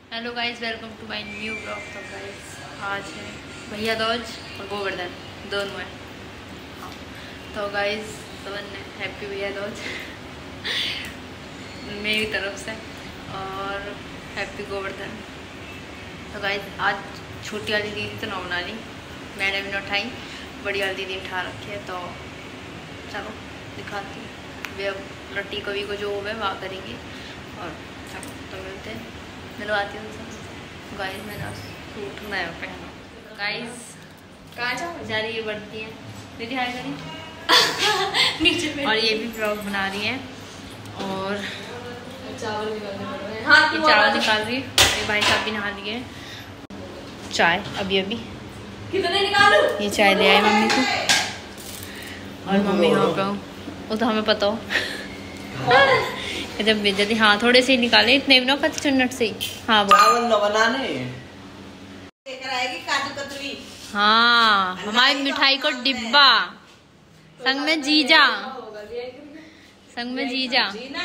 Hello guys, welcome to my new blog. तो guys आज है भैया दूज और गोवर्धन दोनों है। हाँ तो गाइस सबन ने हैप्पी भैया दूज मेरी तरफ से और हैप्पी गोवर्धन। तो गाइस आज छोटी वाली दीदी तो ना बना ली, मैंने भी ना उठाई, बड़ी वाली दीदी उठा रखी है। तो चलो दिखाती हूँ वे अब लट्टी कभी को जो है वहाँ करेंगे। और चलो तो मिलते हैं, मिलवाती हूँ। गाइस मैंने सूट नया पहना। गाइस कहाँ जा रही है, बढ़ती है दीदी हाय करी नीचे में। और ये भी ब्लॉग बना रही है और चावल निकाल रही है। मेरे भाई साहब भी नहा लिए चाय अभी कितने निकालूं? ये चाय ले आए मम्मी को और मम्मी यहाँ पे वो तो हमें पता हो जब बेचती। हाँ थोड़े से ही निकाले, इतने भी ना कच्चे चुन्नट से ही। हाँ चावल न बनाने लेकर आएगी काजू कतली। हाँ हमारी मिठाई को डिब्बा संग में जीजा, संग में जीजा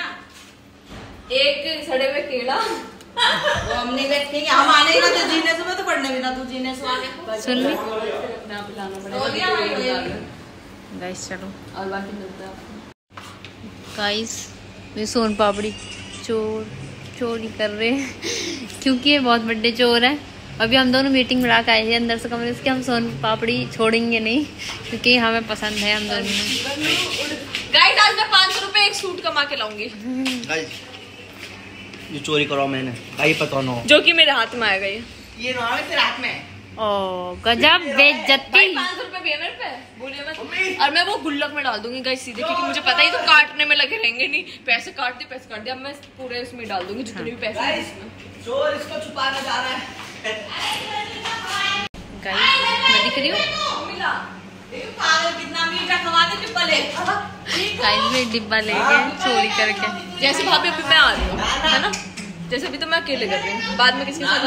एक सड़े हुए केला वो हमने बैठेंगे, हम आने ही ना तो जीने से, मैं तो पढ़ने भी ना तू जीने से आगे सुन ली पड़ेगा। गाइस चलो और बाकी मिलता है। गाइस ये सोन पापड़ी चोरी कर रहे हैं क्योंकि ये बहुत बड़े चोर हैं। अभी हम दोनों मीटिंग में आए हैं अंदर से कमरे से, हम सोन पापड़ी छोड़ेंगे नहीं क्योंकि हमें पसंद है हम दोनों में। गाइस आज मैं 500 रुपए एक सूट कमा के लाऊंगी। गाइस ये चोरी करो मैंने, भाई पता ना जो कि मेरे हाथ में आएगा ये ना तेरे हाथ में। ओ गजब बेइज्जती। 500 रुपए भी है मेरे पे, बोलिए मत। और मैं वो गुल्लक में डाल दूंगी गाइस सीधे, क्योंकि मुझे पता ही तो काटने में लगे रहेंगे नहीं। पैसे काट दिए अब मैं पूरे इसमें डाल दूंगी जितने भी पैसे हैं इसमें। चोर इसको छुपाना जा रहा है। गाइस मैं दिख रही हूँ, कितना मीठा खवाते डिब्बा ले। गाइस में डिब्बा ले गए चोरी करके। जैसे भाभी अभी मैं आ रही हूँ है ना, जैसे अभी तो मैं अकेले कर रही हूँ, बाद में किसी के साथ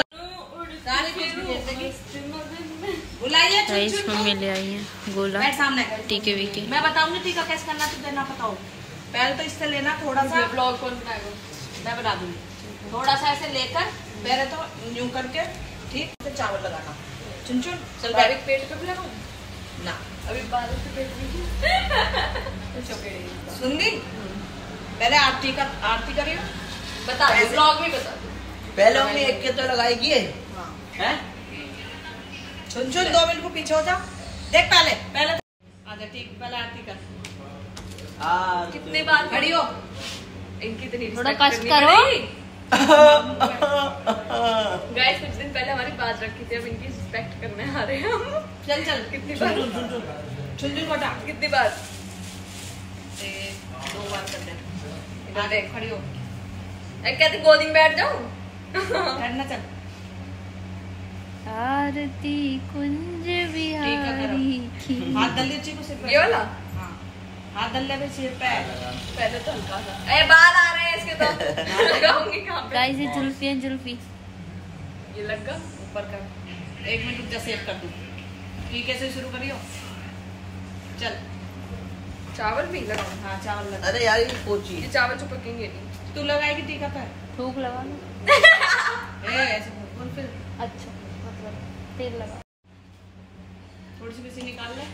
गाइस मम्मी ले आई है गोला टीके वीके। मैं बताऊंगी टीका कैसे करना, तुझे ना पता हो। पहले तो इससे लेना थोड़ा सा, ब्लॉग कौन बनाएगा मैं बना दूंगी। थोड़ा सा ऐसे लेकर पहले तो यूं करके ठीक से चावल लगाना चुन चुन। चल डायरेक्ट पेट पे भी लगाऊं ना, अभी बारिश से पेट में सुन ली। पहले आरती करियो, बता दो ब्लॉग में बता दो। पहले हमने एक के तो लगाएगी हैं। चुन 2 मिनट को पीछे हो जा, देख पहले आजा ठीक, पहले आरती कर। कितने बार खड़ी हो, इनकी इतनी थोड़ा कष्ट करो। गाइस कुछ दिन पहले हमारी बात रखी थी, अब इनकी रिस्पेक्ट करने आ रहे हैं हम। चल कितनी बार चुन कोटा, कितनी बार 2 बार कर दे। आ देख खड़ी हो, कहते गोदी में बैठ जाऊं करना। चल आरती कुंज बिहारी की। हाथ डाल लीजिए सिर पे, ये वाला। हाँ हाथ डाल ले सिर पे, पहले तो हल्का सा। बाल आ रहे हैं इसके तो लगाऊंगी कहां पे। गाइस ये जुल्फी है, जुल्फी ये लग गया ऊपर का। 1 मिनट रुक जा, सेव कर दूं। ठीक है से शुरू करियो। चल चावल भी लगाओ। हाँ चावल लगा। अरे यार ये कोची, ये चावल जो पकेंगे नहीं। तू लगाएगी टीका पे, थूक लगा लो। ऐसे बोल फिर। अच्छा मतलब तेल लगा, थोड़ी सी किसी निकाल ले।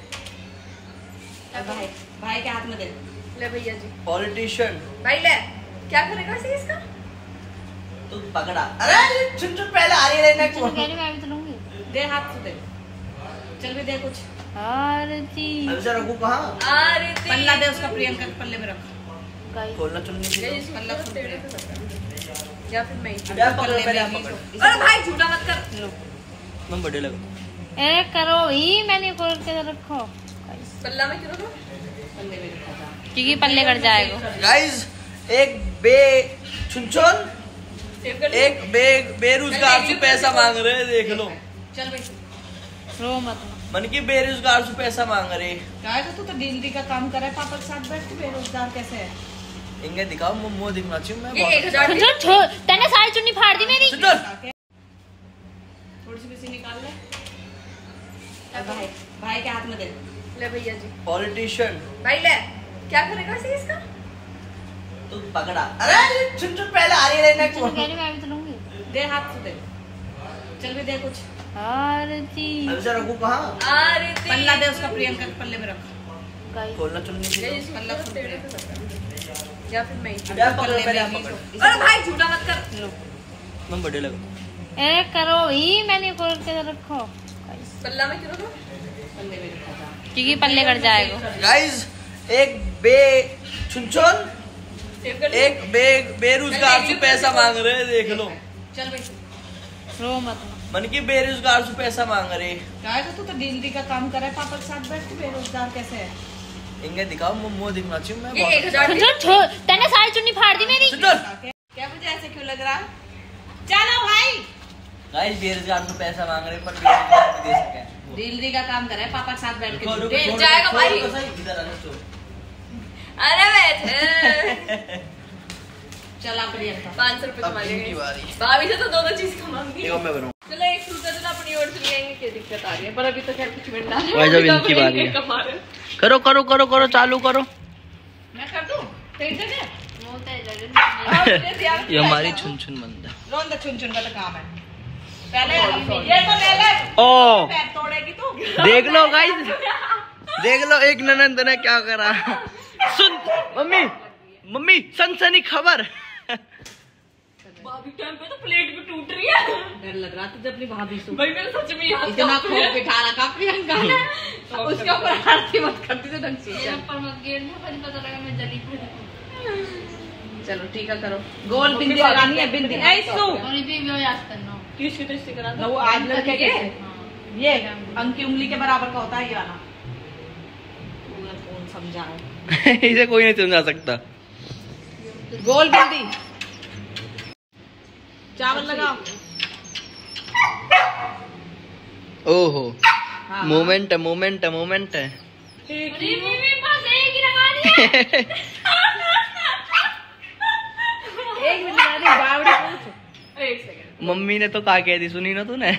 भाई के हाथ में दे ले भैया जी। पॉलिटिशियन भाई ले, क्या करेगा सी इसका? तू पकड़ा। अरे चुन पहले आ रही रहना चलो कह रही मैं भी तो लूंगी। दे हाथ से दे, चल भी दे कुछ। आरती अभी रखू कहाँ? आरती पल्ला दे उसका, प्रियंका के पल्ले में रख। खोलना चुननी चाहिए पल्ला खोल दे या फिर मैं पकड़। अरे भाई झूठा मत कर, मैं बड़े लगा। ए करो ही, मैंने खोल के रखो। पल्ला में क्यों रखो? पल्ले में रखा क्योंकि पल्ले कट जाएगा। गाइस एक बेरोजगार से पैसा मांग रहे हैं, देख लो। चल भाई रो मत। मन की बेरोजगार से पैसा मांग रहे। तू तो डिलीवरी का काम कर रहा है, पापा के साथ बैठ के बेरोजगार कैसे है? इनके दिखाओ मुंह दिखना चाहिए। मैं ये 1000 तने सारी चुन्नी फाड़ दी मेरी। थोड़ी सी किसी निकाल ले। भाई के हाथ में दे ले भैया जी। पॉलिटिशियन भाई ले, क्या करेगा सी इसका? तू पकड़ा। अरे चुन पहले आ रही रहना। कह रही मैं भी तो लूंगी। दे हाथ से दे, चल भी दे कुछ। आरती रखू कहाँ? पल्ला दे उसका, प्रियंका के पल्ले में रख। खोलना चुन्नी से पल्ला खोल दे। या फिर मैं अरे भाई झूठा मत कर। मैं बड़े लगा। ए करो ही, मैंने खोल के रखो। पल्ला में क्यों रखो? पल्ले में रखा था क्योंकि पल्ले कट जाएगा। गाइस एक बेरोजगार से पैसा मांग रहे हैं, देख लो। चल भाई, रो मत। मन की बेरोजगार से पैसा मांग रहे। क्या तू तो डिलीवरी का काम कर रहा है, पापा के साथ बैठ के बेरोजगार कैसे है? इनके दिखाओ, मुंह दिखना चाहिए। मैं ये 1000 तने सारी चुन्नी फाड़ दी मेरी। क्या मुझे ऐसे क्यों लग रहा है? चलो भाई, गाइस बेरोजगार से पैसा मांग रहे पर बेरोजगार नहीं दे सके। डिलीवरी का काम कर रहा है, पापा के साथ बैठ के रुको, दे रुको, जाएगा छोड़, भाई। छोड़, छोड़, इधर आना, छोड़। अरे बैठे चला प्रियंका 500 रुपए अब कमा इनकी लेंगे। बारी। भाभी से तो दोनों चीज कमाऊंगी। देखो मैं बनाऊं। चलो एक सूट तो अपनी ओर से ले आएंगे, क्या दिक्कत आ रही है? पर अभी तो खैर कुछ मिल रहा है। भाई साहब, इनकी बारी है। कमा रहे हैं। करो करो करो करो, चालू करो। मैं कर दूं तेरी जगह? ये हमारी छुन छुन बंदा। रोन द चुन चुन का तो काम है। पहले ये तो ले ले। ओ पैर तोड़ेगी तू। देख लो गाइस, देख लो एक ननंद ने क्या करा। सुन मम्मी, मम्मी सनसनी खबर। भाभी टाइम पे तो प्लेट भी टूट रही है। डर लग रहा तुझे अपनी भाभी से। भाई मेरे सच में यहाँ इतना खोप बिठा रखा प्रियंका ने, उसके ऊपर आरती मत करती तो ढंग से। पर मत गिरना, पर पता लगा मैं जली पड़ी। चलो ठीक है, करो। गोल बिंदी लगानी है, बिंदी ऐसो। और ये भी याद करना। किसकी तो इससे करा ना वो आज लड़के के ये अंक की उंगली के बराबर का होता है ये वाला। पूरा कौन समझाए? इसे कोई नहीं समझा सकता। गोल बिंदी, चावल लगाओ। ओहो, हाँ, मोमेंट है, मोमेंट है, मोमेंट है। एक मिनट बावड़ी पूछ। एक सेकंड मम्मी ने तो क्या कह दी, सुनी ना तूने?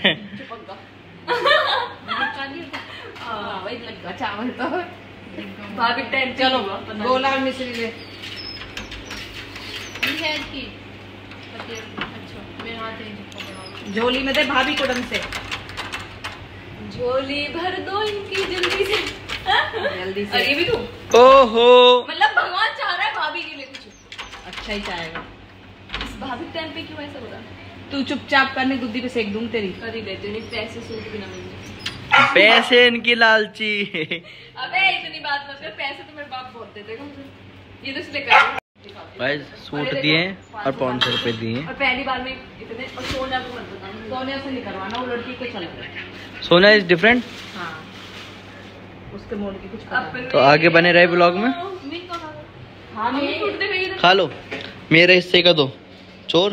वही लगा चावल तो भाभी टाइम चलो गोला और मिश्री ले। मेरे हाथ झोली में दे भाभी को ढंग से। झोली भर दो इनकी जल्दी से। जल्दी से। और ये भी तू ओहो, मतलब भगवान चाह रहा है भाभी के लिए कुछ अच्छा ही चाहेगा। इस भाभी टाइम पे क्यों ऐसा हो रहा है? तू चुपचाप करने गुद्दी पे सेक दूं तेरी। कर ही देती हूँ, नहीं पैसे सूट भी ना मिल जाए। पैसे इनकी लालची। अबे इतनी बात मत कर, पैसे तो मेरे बाप बहुत देते हैं मुझे। ये तो इसलिए कर भाई सूट दिए और 500 रुपए दिए। और पहली बार में इतने, और सोनिया को मत बताना। सोनिया से नहीं करवाना, वो लड़की के चल। सोना इज डिफरेंट। हाँ, उसके मोड़ की कुछ अपने- तो आगे बने रहे ब्लॉग में। हाँ मम्मी सूट दे गई खा लो, मेरे हिस्से का दो चोर।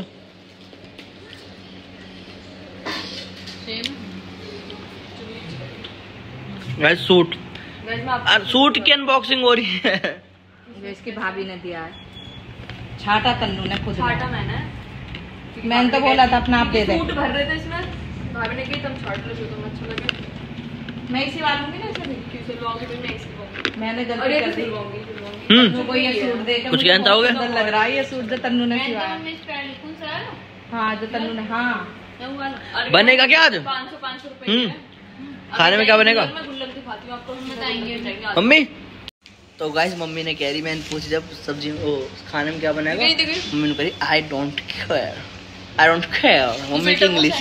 भाई सूट, सूट की अनबॉक्सिंग हो रही है। जो इसकी भाभी ने दिया है, छाटा तन्नू ने खुद छाटा मैंने मैंने तो बोला था अपना आप दे दे। सूट भर रहे थे इसमें, भाभी ने कही तुम छाट लो जो तुम्हें अच्छा लगे। मैं इसी वालूंगी ना इसे भी। क्यों सिलवाऊंगी फिर मैं इसी लूंगी। मैंने और गलती ये कर तो दी। सिलवाऊंगी। तन्नू को ये सूट दे के कुछ मुझे कहता बहुत होगा? सुंदर लग रहा है ये सूट जो तन्नू ने सिलवाया। हाँ जो तन्नू ने, हाँ बनेगा क्या आज? 500 रुपए। खाने में क्या बनेगा? मैं गुल्लक दिखाती हूँ आपको, हम बताएंगे। मम्मी तो गाइस, मम्मी ने कह रही, मैंने पूछी जब सब्जी ओ खाने में क्या बनेगा, मम्मी ने कही I don't care, I don't care. Mummy की इंग्लिश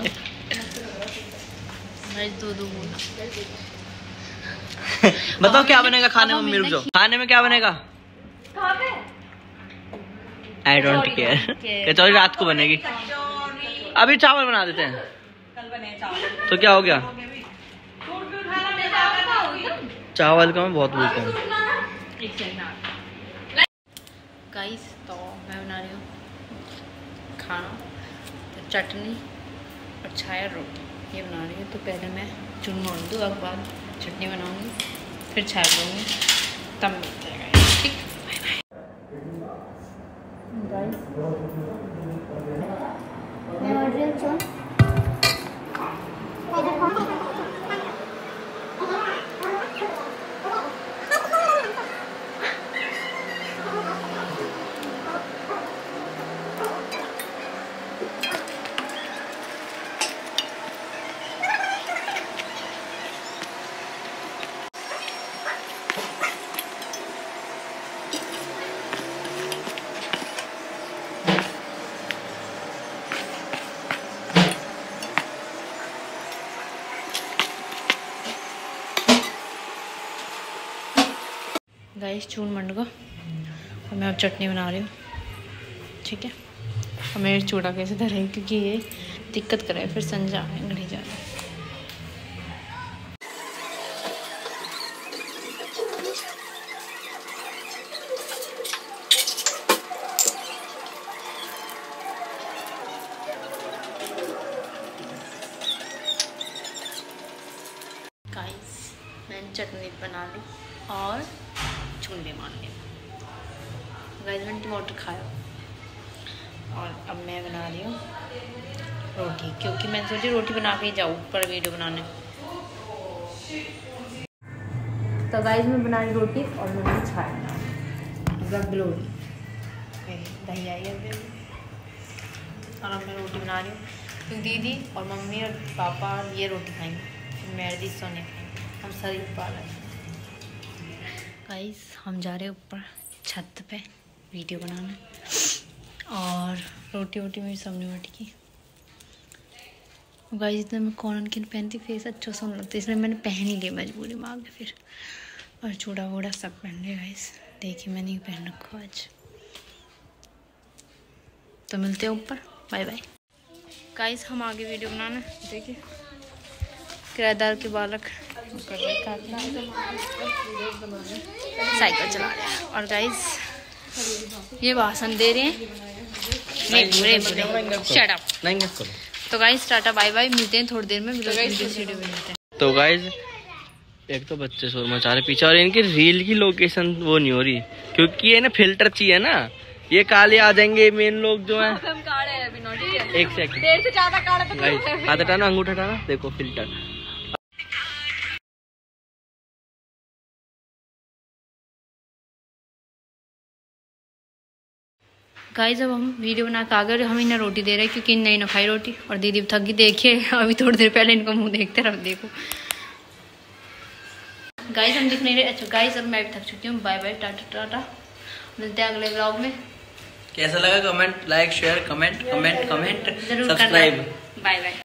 बताओ क्या बनेगा खाने में? मम्मी रुक जाओ, खाने में क्या बनेगा? कहाँ पे? आई डोंट केयर। कचौरी रात को बनेगी, अभी चावल बना देते हैं। कल बने चावल। तो क्या हो गया? सूट भी उठाना मैं जाता हूँ। चावल का मैं बहुत भूख हूँ। एक सेकंड। गाइस तो मैं बना रही हूँ खाना, तो चटनी और छाया रोटी ये बना रही हूँ। तो पहले मैं चून मोड़ दूँ, उसके बाद चटनी बनाऊँगी, फिर छाया बनाऊँगी, तब मिलते हैं गाइस। ठीक, बाय बाय। मैं ऑर्डर चुन गाइस चून मंड को और मैं अब चटनी बना रही हूँ, ठीक है। और मेरे चूड़ा कैसे धरे क्योंकि ये दिक्कत करे, फिर संजा नहीं जा रहा। गाइस मैंने चटनी बना ली और चून भी मान लिया। गाइस मैंने टमाटर खाया और अब मैं बना रही हूँ रोटी, क्योंकि मैंने सोची रोटी बना के ही जाऊँ पर वीडियो बनाने। तो गाइस मैं बना रही रोटी और मैंने छाया मतलब ग्लोरी दही आई है और अब मैं रोटी बना रही हूँ क्योंकि दीदी और मम्मी और पापा ये रोटी खाएंगे, फिर मेरे दी सोने खाएंगे, हम शरीर पा रहे हैं। गाइस हम जा रहे हैं ऊपर छत पे वीडियो बनाने और रोटी वोटी मेरी सबने बट की। गाइस इतना मैं कॉर्न की पहनती फेस अच्छा सोना लगता है, इसलिए मैंने पहन ही ली मजबूरी में आगे फिर। और चूड़ा वूड़ा सब पहन लिया गाइस, देखिए मैंने ही पहन रखा आज। तो मिलते हैं ऊपर, बाय बाय। गाइस हम आगे वीडियो बनाना, देखिए किराएदार के बालक साइकिल चला रहे हैं और गाइस ये भाषण दे रहे हैं, नहीं बुरे शट अप। तो गाइस टाटा बाय बाय, मिलते हैं थोड़ी देर में वीडियो में मिलते हैं। तो गाइस एक तो बच्चे शोर मचा रहे पीछे और इनकी रील की लोकेशन वो नहीं हो रही क्योंकि ये ना फिल्टर चाहिए ना, ये काले आ जाएंगे मेन लोग जो हैं। हम काले हैं अभी नोटिस किया? एक सेकंड देर से ज्यादा काले तो गाइस हाथ हटाना, अंगूठा हटाना, देखो फिल्टर। गाइस अब हम वीडियो बना के आ गए, हम इन्हें रोटी दे रहे हैं क्योंकि इन्हें न खाई रोटी और दीदी थक गई। देखिए अभी थोड़ी देर पहले इनको मुंह देखते रहो, देखो गाइस हम दिख नहीं रहे। अच्छा गाइस अब मैं भी थक चुकी हूँ, बाय बाय टाटा टाटा, मिलते हैं अगले व्लॉग में। कैसा लगा कमेंट, लाइक, शेयर, कमेंट जरूर सब्सक्राइब। Bye bye.